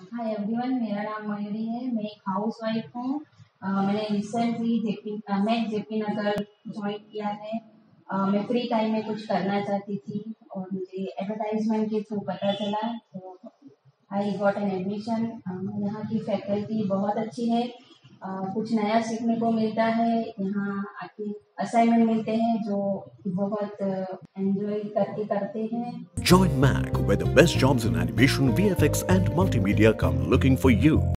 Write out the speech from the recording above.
Hi everyone, मेरा नाम मयूरी है। मैं एक हाउसवाइफ हूँ। मैंने recently Mac JP Nagar join किया है। मैं फ्री टाइम में कुछ करना चाहती थी और मुझे एडवर्टाइजमेंट के थ्रू पता चला, तो आई गॉट एन एडमिशन। यहाँ की फैकल्टी बहुत अच्छी है। कुछ नया सीखने को मिलता है। यहाँ आके असाइनमेंट मिलते हैं जो बहुत एंजॉय करके करते हैं। Join MAAC, where the best jobs in animation, VFX, and multimedia come looking for you.